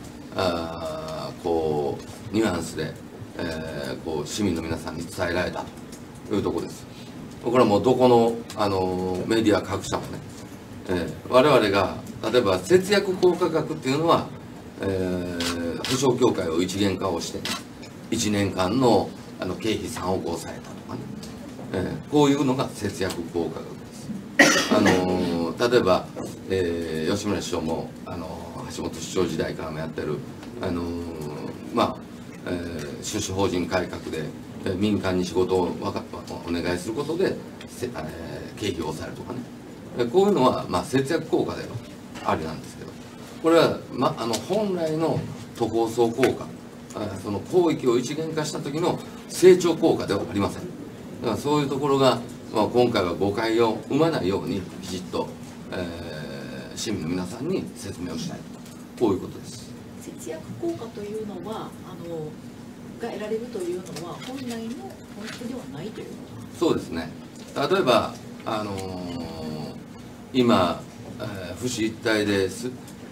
[SPEAKER 5] ニュアンスで、市民の皆さんに伝えられたというところです。これはもうどこの、メディア各社もね、我々が例えば節約効果額っていうのは、保証協会を一元化をして1年間の経費3億抑えたとかね、こういうのが節約効果額です。例えば、吉村市長も橋本市長時代からもやってる出資法人改革で民間に仕事をお願いすることで経費を抑えるとかね、こういうのは節約効果ではありなんですけど、これは、本来の都構想効果、その広域を一元化した時の成長効果ではありません。だからそういうところが、今回は誤解を生まないようにきちっと、市民の皆さんに説明をしたいと、こういうことです。
[SPEAKER 7] 節約効果というのはが得られるというのは本来の本質ではないということ
[SPEAKER 5] そうですね。例えば今、府市一体です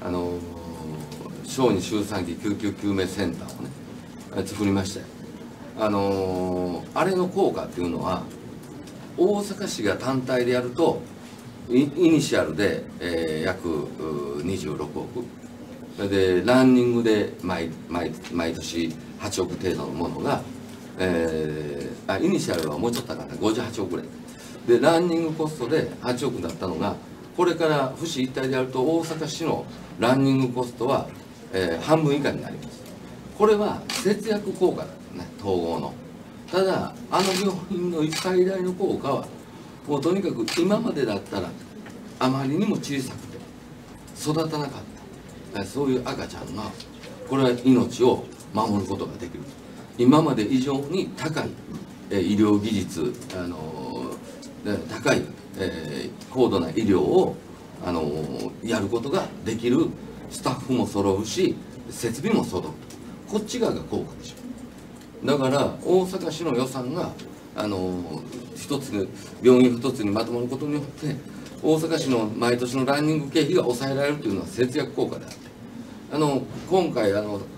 [SPEAKER 5] 小児周産期救急救命センターをね作りまして、あれの効果っていうのは大阪市が単体でやるとイニシャルで、約26億で、ランニングで毎年8億程度のものが、イニシャルはもうちょっと高かった58億ぐらいで、ランニングコストで8億だったのが、これから府市一体でやると大阪市のランニングコストは、半分以下になります。これは節約効果だね、統合の。ただ病院の最大の効果はもうとにかく今までだったらあまりにも小さくて育たなかったそういう赤ちゃんが、これは命を守ることができる。今まで以上に高い医療技術、高い高度な医療をやることができるスタッフも揃うし、設備も揃う。こっち側が効果でしょ。だから大阪市の予算が一つ病院一つにまとまることによって大阪市の毎年のランニング経費が抑えられるというのは節約効果であって、今回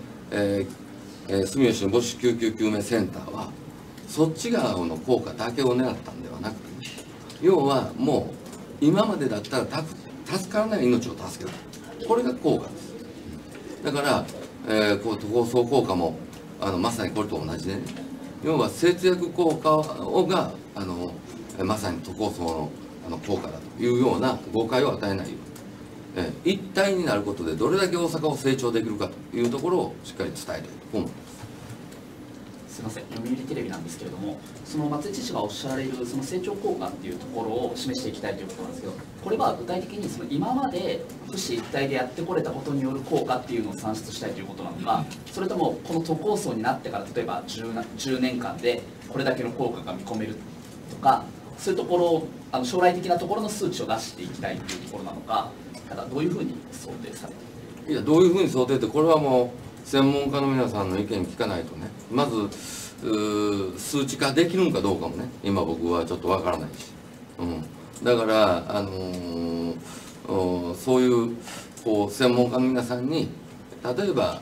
[SPEAKER 5] 住吉の母子救急救命センターはそっち側の効果だけを狙ったんではなくて、要はもう今までだったら助からない命を助ける、これが効果です。だから都構想効果もまさにこれと同じでね、要は節約効果がまさに都構想の効果だというような誤解を与えないように、一体になることでどれだけ大阪を成長できるかというところをしっかり伝えたいと思います。
[SPEAKER 8] すみません、読売テレビなんですけれども、その松井知事がおっしゃられるその成長効果っていうところを示していきたいということなんですけど、これは具体的にその今まで府市一体でやってこれたことによる効果っていうのを算出したいということなのか、それともこの都構想になってから例えば10年間でこれだけの効果が見込めるとか、そういうところを将来的なところの数値を出していきたいというところなのか、ただどういうふうに想定されている？
[SPEAKER 5] いや、どういうふうに想定って、これはもう専門家の皆さんの意見聞かないとね、まず数値化できるのかどうかもね、今僕はちょっとわからないし、だからそういうこう専門家の皆さんに、例えば、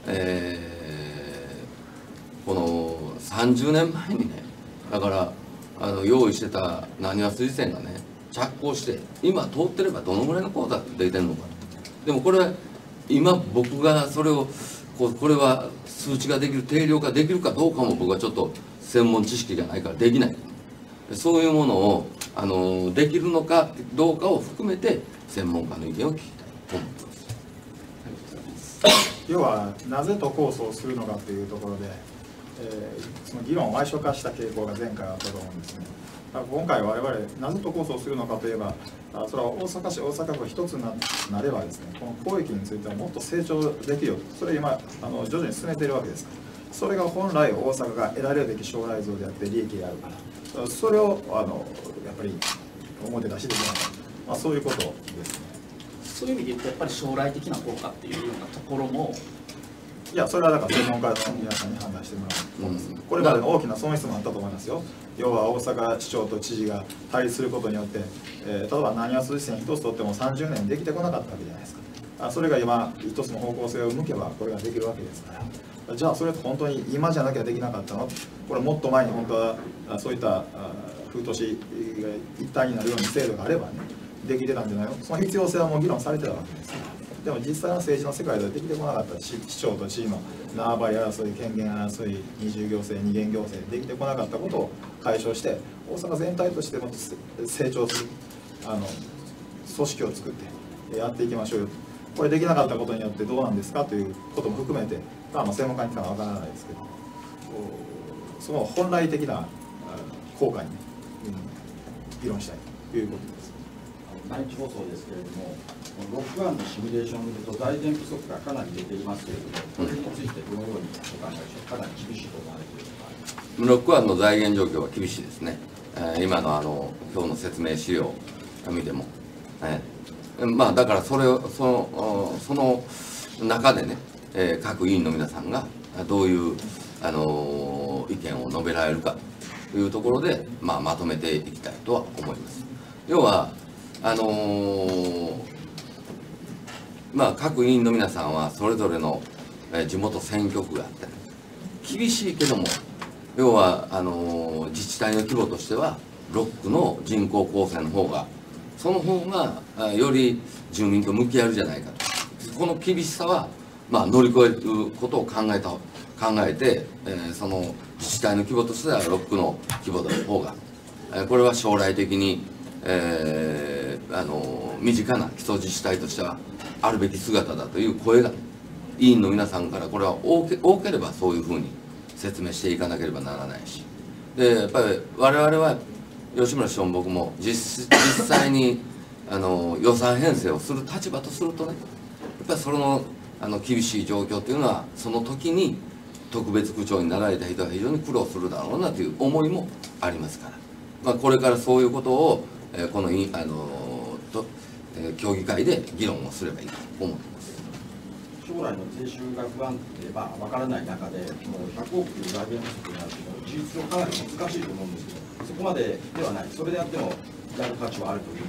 [SPEAKER 5] この30年前にね、だから用意してたなにわ筋線がね着工して今通ってればどのぐらいの効果が出てるのか。でもこれ今僕がそれをこれは数値ができる、定量ができるかどうかも僕はちょっと専門知識がないからできない。そういうものをできるのかどうかを含めて専門家の意見を聞きたいと思ってます。
[SPEAKER 9] 要はなぜ都構想をするのかというところで、その議論を矮小化した傾向が前回あったと思うんですね。今回我々なぜ都構想をするのかといえば、それは大阪市大阪府一つになればですね、この広域についてはもっと成長できるよと、それを今徐々に進めているわけですから、それが本来大阪が得られるべき将来像であって利益であるから、それをやっぱり表出しできなかった、そういうことですね。
[SPEAKER 8] そういう意味で言うとやっぱり将来的な効果っていうようなところも、
[SPEAKER 9] いや、それはだから専門家の皆さんに判断してもらうと思います。これまでの大きな損失もあったと思いますよ。要は大阪市長と知事が対立することによって、例えばなにわ筋線一つとっても30年できてこなかったわけじゃないですか。それが今一つの方向性を向けばこれができるわけですから、じゃあそれって本当に今じゃなきゃできなかったの？これもっと前に本当はそういった風都市が一体になるように制度があればね、できてたんじゃないの？その必要性はもう議論されてたわけですから。でも実際の政治の世界ではできてこなかった、市長と知事の縄張り争い、権限争い、二重行政、二元行政、できてこなかったことを解消して、大阪全体としても成長する組織を作ってやっていきましょうよ。これできなかったことによってどうなんですかということも含めて、専門家に聞かは分からないですけど、その本来的な効果に、議論したいということです。
[SPEAKER 10] 毎日放送ですけれども、ロックワンのシミュレーションを見ると財源不足がかなり出ていますけれども、これについてどのようにお考えでしょうか。かなり厳しいと思われているのか。
[SPEAKER 5] ロックワンの財源状況は厳しいですね。今の今日の説明資料を見ても、だからその中でね、各委員の皆さんがどういう意見を述べられるかというところで、まとめていきたいとは思います。要は各委員の皆さんはそれぞれの地元選挙区があって、厳しいけども、要は自治体の規模としては6区の人口構成の方が、その方がより住民と向き合うじゃないかと。この厳しさは乗り越えることを考えて、その自治体の規模としては6区の規模の方が、これは将来的に身近な基礎自治体としてはあるべき姿だという声が委員の皆さんからこれは多ければそういうふうに説明していかなければならないし、でやっぱり我々は吉村市長も僕も実際に予算編成をする立場とするとね、やっぱりその厳しい状況というのはその時に特別区長になられた人は非常に苦労するだろうなという思いもありますから、これからそういうことをこの協議会で議論をすればいいと思っています。
[SPEAKER 10] 将来の税収が不安定わからない中で、もう100億という財源不足になるというのは事実上かなり難しいと思うんですけど、そこまでではない、それであってもやる価値はあるという。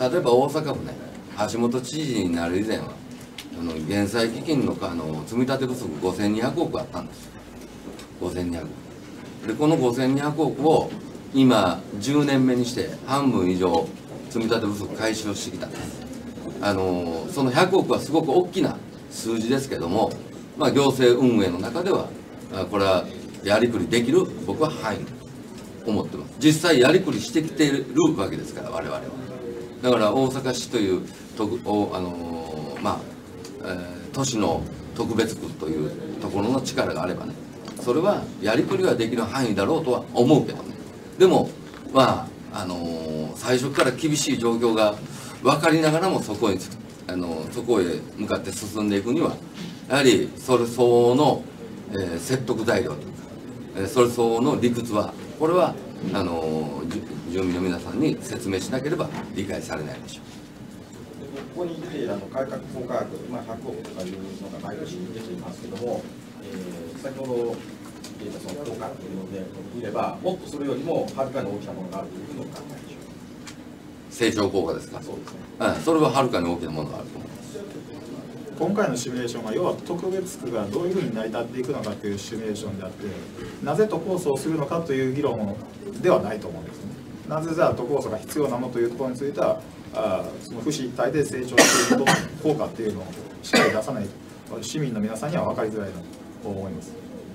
[SPEAKER 5] 例えば大阪府ね、橋本知事になる以前は減債基金の積み立て不足5200億あったんです。5200億で、この5200億を今10年目にして半分以上積み立て不足解消してきたんです。その100億はすごく大きな数字ですけども、行政運営の中ではこれはやりくりできる、僕は範囲と思ってます。実際やりくりしてきているわけですから、我々は。だから大阪市という都市の特別区というところの力があればね、それはやりくりができる範囲だろうとは思うけどね。でもまあ最初から厳しい状況が分かりながらもそこへ向かって進んでいくには、やはりそれ相応の、説得材料というか、それ相応の理屈は、これは住民の皆さんに説明しなければ理解されないでしょう。
[SPEAKER 10] ここに出ている改革効果額、100億とかいうのが毎年出ていますけども、先ほど言ったその効果というので見れば、もっとそれよりもはるかに大きなものがあるというふうにお考えでしょうか。
[SPEAKER 5] 成長効果ですか。
[SPEAKER 10] そうですね。
[SPEAKER 5] それははるかに大きなものがあると思います。
[SPEAKER 9] 今回のシミュレーションは要は特別区がどういうふうに成り立っていくのかというシミュレーションであって、なぜ都構想をするのかという議論ではないと思うんですね。なぜじゃあ都構想が必要なのというところについては、その府市一体で成長していくことの効果っていうのをしっかり出さないと市民の皆さんには分かりづらいと思います。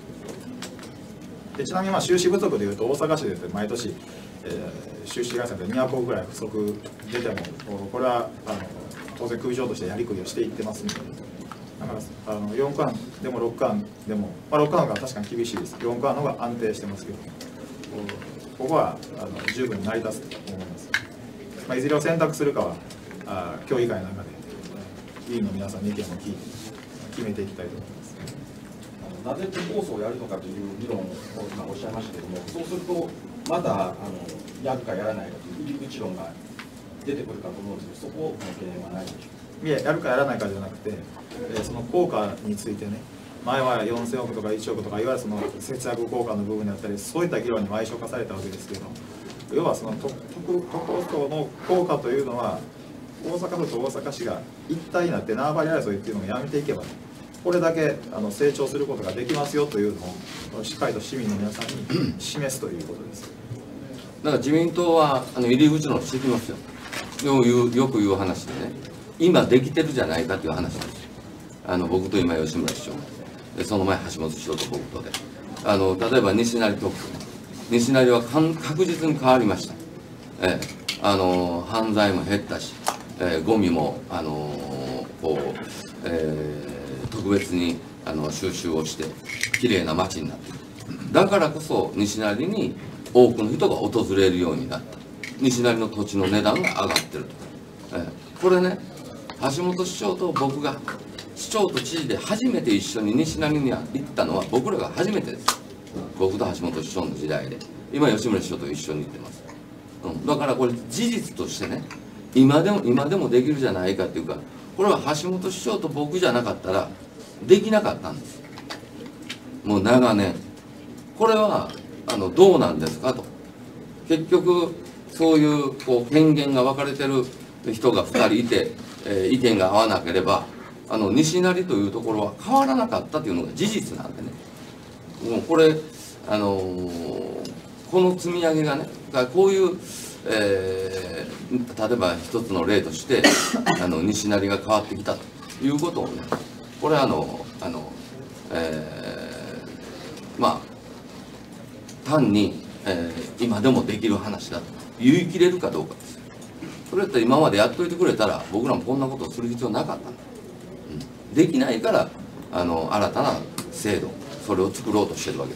[SPEAKER 9] でちなみに収支不足でいうと大阪市で毎年、収支会社で200億ぐらい不足出ても、これは当然空上としてやりくりをしていってますので、だから4区案でも6区案でも、6区案が確かに厳しいです。4区案の方が安定してますけど、ここは十分に成り立つと思います。いずれを選択するかは協議会の中で議員の皆さんの意見を聞いて決めていきたいと思います。
[SPEAKER 10] なぜ都構想をやるのかという議論を今おっしゃいましたけれども、そうするとまだやるかやらないかという入り口論が出てくるかと思うんですけど、そこの懸念はないでしょうか。
[SPEAKER 9] いや、やるかやらないかじゃなくて、その効果についてね、前は4000億とか1億とか、いわゆるその節約効果の部分であったり、そういった議論に矮小化されたわけですけど、要はその都構想の効果というのは、大阪府と大阪市が一体になって縄張り争いっていうのをやめていけば、これだけ成長することができますよというのをしっかりと市民の皆さんに示すということです。
[SPEAKER 5] だから自民党は入り口のしてきますよ。よく言う話でね、今できてるじゃないかという話なんですよ。僕と今吉村市長で、その前橋本市長と僕とで、例えば西成特区、西成は確実に変わりました。犯罪も減ったし、ゴミも特別に収集をしてきれいな街になっている。だからこそ西成に多くの人が訪れるようになった。西成の土地の値段が上がってると。これね、橋本市長と僕が市長と知事で初めて一緒に西成に行ったのは僕らが初めてです。僕と橋本市長の時代で、今吉村市長と一緒に行ってます。だからこれ事実としてね、今でもできるじゃないかっていうか、これは橋本市長と僕じゃなかったらできなかったんです。もう長年。これはどうなんですかと。結局そういう権限が分かれてる人が2人いて、意見が合わなければ西成というところは変わらなかったというのが事実なんでね。もうこれこの積み上げがね、こういう、例えば一つの例として西成が変わってきたということをね、これは単に、今でもできる話だと言い切れるかどうかです。それだったら今までやっといてくれたら僕らもこんなことをする必要なかったんだ、できないから新たな制度、それを作ろうとしてるわけです。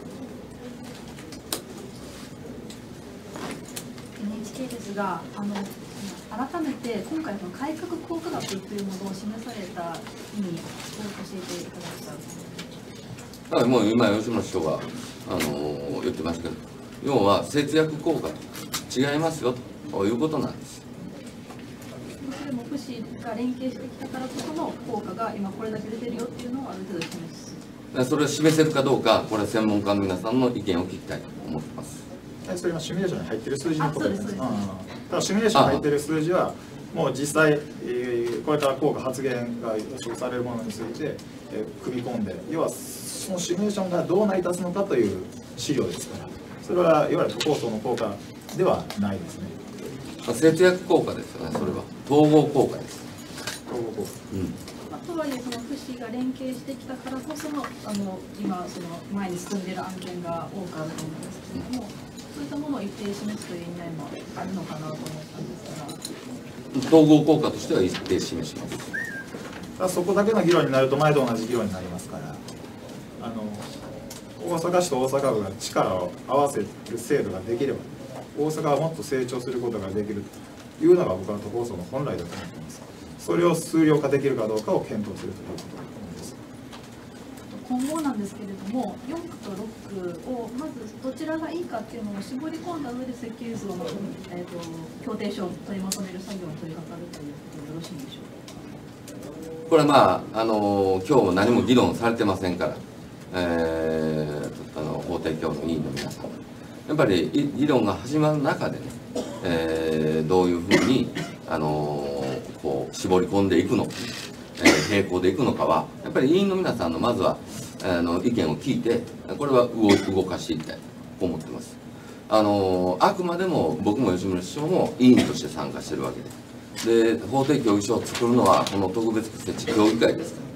[SPEAKER 11] NHK ですが、改めて今回の改革効果額というものを示された意味を教えていただきたい。
[SPEAKER 5] だからもう今吉村市長が言ってますけど、要は節約効果と違いますよということなんです。
[SPEAKER 11] それも府市が連携してきたからこその効果が今これだけ出てるよっていうのをある程度示す。
[SPEAKER 5] それを示せるかどうか、これは専門家の皆さんの意見を聞きたいと思ってます。
[SPEAKER 9] それはシミュレーションに入っている数字のことです。ただシミュレーションに入っている数字はもう実際、これから効果発言が予測されるものについて、組み込んで、要はそのシミュレーションがどう成り立つのかという資料ですから、それはいわゆる都構想の効果ではないですね。
[SPEAKER 5] 節約効果ですよね、それは統合効果です。
[SPEAKER 9] 統合効果、
[SPEAKER 11] とはいえ、その府市が連携してきたからこその今その前に進んでいる案件が多くあると思うんですけれども、そういったものを一定示すという意味合いもあるのかなと思ったんですが。
[SPEAKER 5] 統合効果としては一定示します。
[SPEAKER 9] そこだけの議論になると前と同じ議論になりますから、 大阪市と大阪府が力を合わせる制度ができれば、大阪はもっと成長することができるというのが僕は都構想の本来だと思っています。それを数量化できるかどうかを検討するということだと思います。
[SPEAKER 11] 今後なんですけれども、4区と6区をまずどちらがいいかっていうのを絞り込んだ上で設計図をまとめ、協定書を取りまとめる作業を取り掛かるということでよろしいんでしょうか。
[SPEAKER 5] これは今日何も議論されてませんから、法廷協の委員の皆さん、やっぱり議論が始まる中でね、どういうふうにこう絞り込んでいくのか、並行でいくのかは、やっぱり委員の皆さんのまずは意見を聞いて、これは動かしていきたいと思ってます。あくまでも僕も吉村市長も委員として参加してるわけで、法定協議書を作るのはこの特別区設置協議会ですから、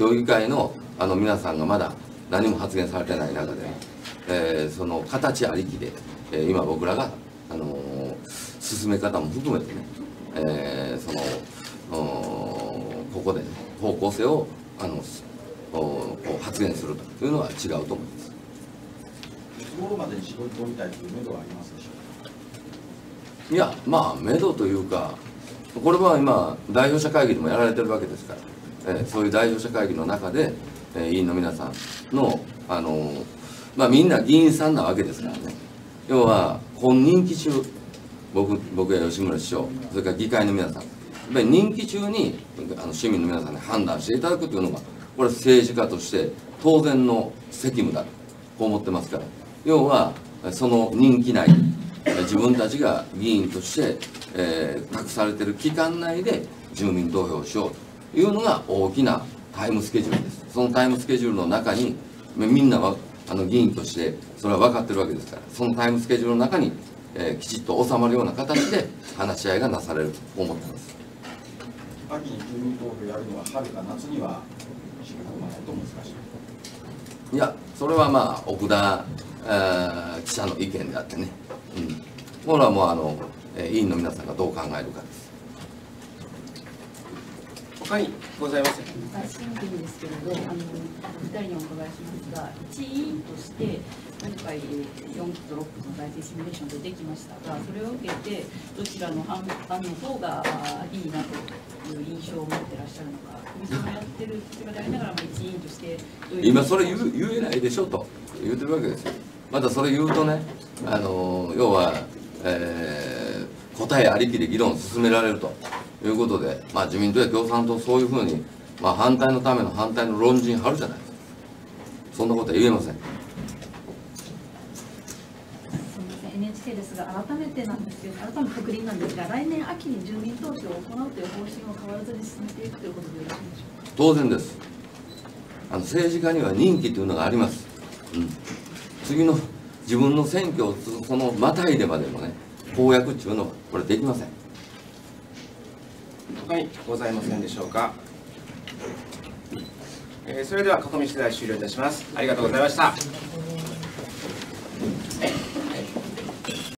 [SPEAKER 5] 協議会の皆さんがまだ何も発言されてない中で、その形ありきで、今僕らが進め方も含めてね、ここで、ね、方向性をこう発言するというのは違うと思います。
[SPEAKER 10] いつ頃までに絞り込みたいという目処はありますでしょうか。
[SPEAKER 5] いや、まあ目処というか、これは今代表者会議でもやられてるわけですから、そういう代表者会議の中で、委員の皆さんのみんな議員さんなわけですからね。要は今任期中、僕や吉村市長、それから議会の皆さん、やっぱり任期中に市民の皆さんに判断していただくというのが、これ政治家として当然の責務だとこう思ってますから、要はその任期内に自分たちが議員として、託されている期間内で住民投票をしようというのが大きなタイムスケジュールです。そのタイムスケジュールの中にみんなは議員としてそれは分かってるわけですから、そのタイムスケジュールの中に、きちっと収まるような形で話し合いがなされると思ってます。
[SPEAKER 10] 秋に住民投票やるのは春か夏には仕事がないと難しい。
[SPEAKER 5] いや、それはまあ奥田記者の意見であってね、これはもう委員の皆さんがどう考えるかです。
[SPEAKER 6] 他にございません。
[SPEAKER 7] シンプルですけれど、2人にお伺いしますが、一委員として今回4区と6区の財政シミュレーションでできましたが、それを受けてどちらの案の方がいいなという印象を持ってらっしゃるのか、組織をやってる姿でありながらも一委員として
[SPEAKER 5] 今それ言えないでしょと言ってるわけですよ。またそれ言うとね、要は、答えありきで議論を進められるということで、自民党や共産党そういうふうに、反対のための反対の論陣張るじゃないですか。そんなことは言えません。
[SPEAKER 11] NHK ですが、改めてなんですけど、改めて確認なんですが、来年秋に住民投票を行うという方針を変わらずに進めていくということでよろしいでしょうか。
[SPEAKER 5] 当然です。政治家には任期というのがあります。次の自分の選挙をそのまたいでまでもね、公約っていうのはこれできません。
[SPEAKER 6] 他にございませんでしょうか。それでは囲み取材終了いたします。ありがとうございました。